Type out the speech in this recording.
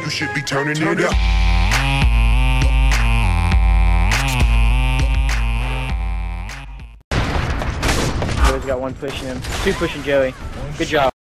You should be turning it up. Joey's got one pushing him. Two pushing Joey. Good job.